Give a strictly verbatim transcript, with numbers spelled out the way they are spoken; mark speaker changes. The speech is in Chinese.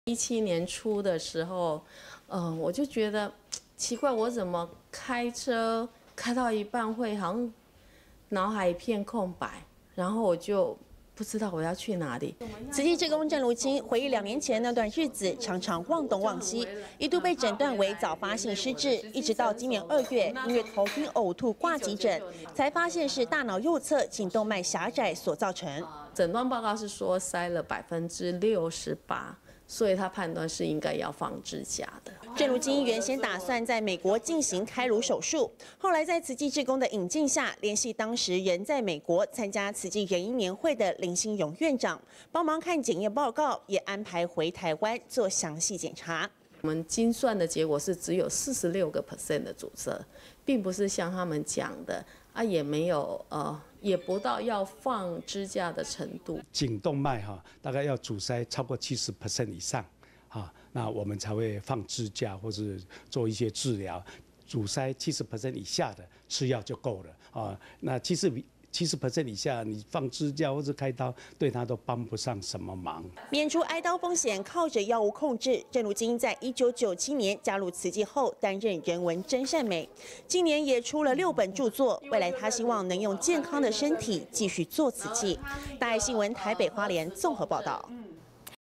Speaker 1: 一七年初的时候，嗯、呃，我就觉得奇怪，我怎么开车开到一半会好像脑海一片空白，然后我就不知道我要去哪里。
Speaker 2: 慈济志工郑如清回忆两年前那段日子，常常忘东忘西，一度被诊断为早发性失智，一直到今年二月，因为头晕呕吐挂急诊，才发现是大脑右侧颈动脉狭窄所造成。
Speaker 1: 诊断报告是说塞了百分之六十八。 所以他判断是应该要放支架的。
Speaker 2: 郑如清原先打算在美国进行开颅手术，后来在慈济志工的引进下，联系当时人在美国参加慈济仁医年会的林兴勇院长，帮忙看检验报告，也安排回台湾做详细检查。
Speaker 1: 我们精算的结果是只有四十六个 percent 的阻塞，并不是像他们讲的啊，也没有呃，也不到要放支架的程度。
Speaker 3: 颈动脉哈，大概要阻塞超过七十 percent 以上，哈，那我们才会放支架或是做一些治疗。阻塞七十 percent 以下的吃药就够了啊。那其实七十 percent 以下，你放支架或者开刀，对他都帮不上什么忙。
Speaker 2: 免除挨刀风险，靠着药物控制。郑如清在一九九七年加入慈济后，担任人文真善美，今年也出了六本著作。未来他希望能用健康的身体继续做慈济。大爱新闻台北花莲综合报道。